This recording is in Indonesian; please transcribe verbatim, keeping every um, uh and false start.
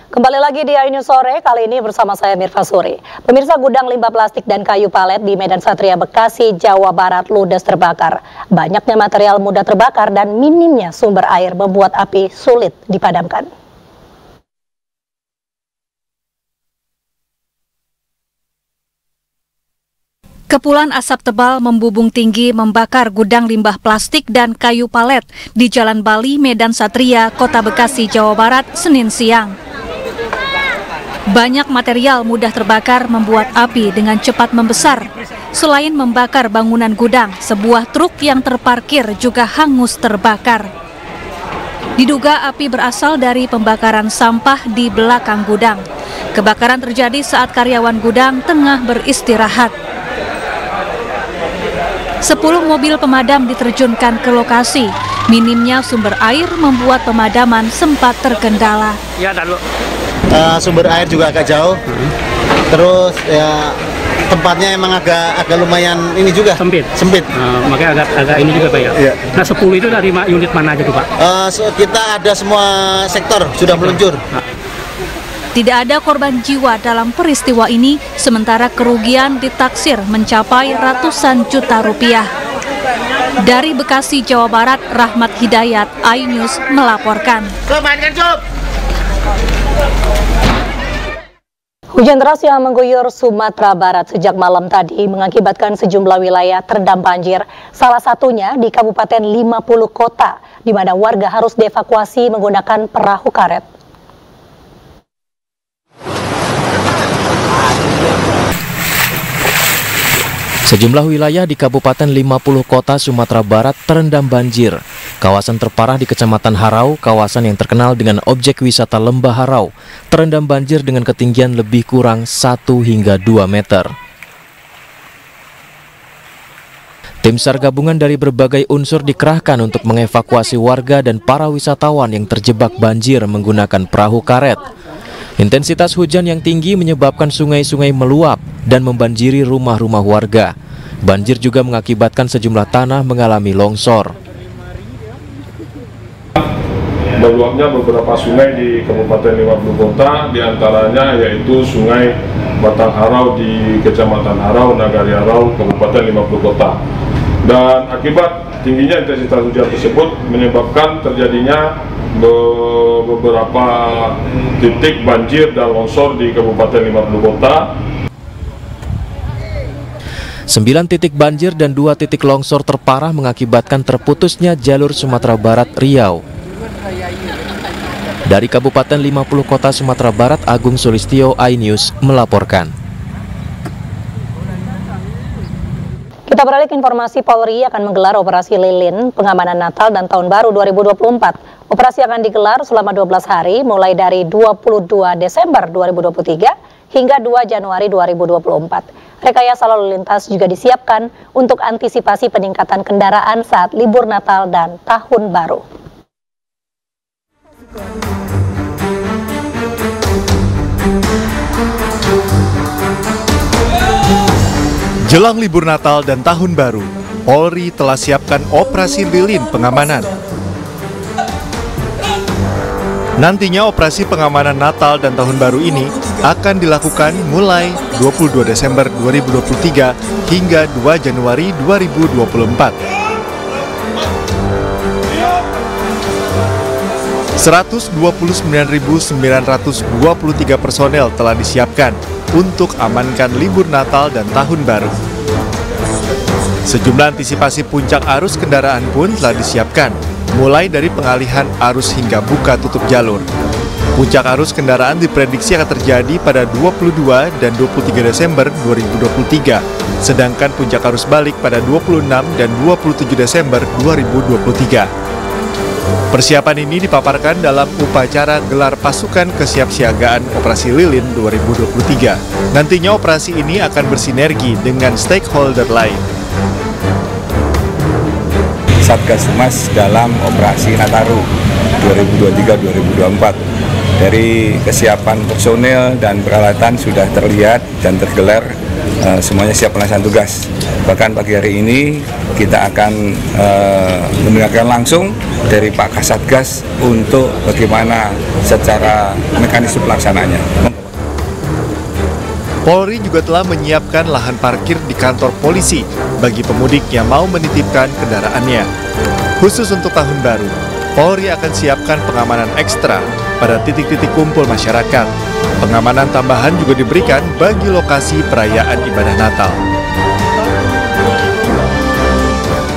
Kembali lagi di iNews Sore, kali ini bersama saya Mirva Suri. Pemirsa, gudang limbah plastik dan kayu palet di Medan Satria, Bekasi, Jawa Barat ludes terbakar. Banyaknya material mudah terbakar dan minimnya sumber air membuat api sulit dipadamkan. Kepulan asap tebal membubung tinggi membakar gudang limbah plastik dan kayu palet di Jalan Bali, Medan Satria, Kota Bekasi, Jawa Barat, Senin siang. Banyak material mudah terbakar membuat api dengan cepat membesar. Selain membakar bangunan gudang, sebuah truk yang terparkir juga hangus terbakar. Diduga api berasal dari pembakaran sampah di belakang gudang. Kebakaran terjadi saat karyawan gudang tengah beristirahat. Sepuluh mobil pemadam diterjunkan ke lokasi. Minimnya sumber air membuat pemadaman sempat terkendala. Ya, taruh. Uh, sumber air juga agak jauh, hmm. terus ya tempatnya emang agak agak lumayan ini juga sempit. Sempit. Uh, makanya agak agak ini juga Pak ya. Iya. Nah sepuluh itu dari unit mana aja tuh Pak? Uh, so, kita ada semua sektor sudah meluncur. Nah. Tidak ada korban jiwa dalam peristiwa ini, sementara kerugian ditaksir mencapai ratusan juta rupiah. Dari Bekasi, Jawa Barat, Rahmat Hidayat, iNews melaporkan. Hujan deras yang mengguyur Sumatera Barat sejak malam tadi mengakibatkan sejumlah wilayah terendam banjir. Salah satunya di Kabupaten lima puluh Kota, di mana warga harus dievakuasi menggunakan perahu karet. Sejumlah wilayah di Kabupaten lima puluh Kota Sumatera Barat terendam banjir. Kawasan terparah di Kecamatan Harau, kawasan yang terkenal dengan objek wisata Lembah Harau, terendam banjir dengan ketinggian lebih kurang satu hingga dua meter. Tim SAR gabungan dari berbagai unsur dikerahkan untuk mengevakuasi warga dan para wisatawan yang terjebak banjir menggunakan perahu karet. Intensitas hujan yang tinggi menyebabkan sungai-sungai meluap dan membanjiri rumah-rumah warga. Banjir juga mengakibatkan sejumlah tanah mengalami longsor. Meluapnya beberapa sungai di Kabupaten lima puluh Kota, diantaranya yaitu Sungai Batang Harau di Kecamatan Harau, Nagari Harau, Kabupaten lima puluh Kota. Dan akibat tingginya intensitas hujan tersebut menyebabkan terjadinya beberapa titik banjir dan longsor di Kabupaten lima puluh Kota. Sembilan titik banjir dan dua titik longsor terparah mengakibatkan terputusnya jalur Sumatera Barat Riau. Dari Kabupaten lima puluh Kota Sumatera Barat, Agung Sulistyo, iNews melaporkan. Kita beralih ke informasi. Polri akan menggelar operasi lilin pengamanan Natal dan Tahun Baru dua ribu dua puluh empat. Operasi akan digelar selama dua belas hari, mulai dari dua puluh dua Desember dua ribu dua puluh tiga hingga dua Januari dua ribu dua puluh empat. Rekayasa lalu lintas juga disiapkan untuk antisipasi peningkatan kendaraan saat libur Natal dan Tahun Baru. Jelang libur Natal dan Tahun Baru, Polri telah siapkan operasi lilin pengamanan. Nantinya operasi pengamanan Natal dan Tahun Baru ini akan dilakukan mulai dua puluh dua Desember dua ribu dua puluh tiga hingga dua Januari dua ribu dua puluh empat. seratus dua puluh sembilan ribu sembilan ratus dua puluh tiga personel telah disiapkan untuk amankan libur Natal dan Tahun Baru. Sejumlah antisipasi puncak arus kendaraan pun telah disiapkan, mulai dari pengalihan arus hingga buka tutup jalur. Puncak arus kendaraan diprediksi akan terjadi pada dua puluh dua dan dua puluh tiga Desember dua ribu dua puluh tiga, sedangkan puncak arus balik pada dua puluh enam dan dua puluh tujuh Desember dua ribu dua puluh tiga. Persiapan ini dipaparkan dalam upacara gelar pasukan kesiapsiagaan Operasi Lilin dua ribu dua puluh tiga. Nantinya operasi ini akan bersinergi dengan stakeholder lain. Satgas Humas dalam Operasi Nataru dua ribu dua puluh tiga dua ribu dua puluh empat Dari kesiapan personel dan peralatan sudah terlihat dan tergelar, uh, semuanya siap melaksanakan tugas. Bahkan pagi hari ini kita akan uh, mendengarkan langsung dari Pak Kasatgas untuk bagaimana secara mekanisme pelaksanaannya. Polri juga telah menyiapkan lahan parkir di kantor polisi bagi pemudik yang mau menitipkan kendaraannya. Khusus untuk tahun baru, Polri akan siapkan pengamanan ekstra pada titik-titik kumpul masyarakat. Pengamanan tambahan juga diberikan bagi lokasi perayaan ibadah Natal.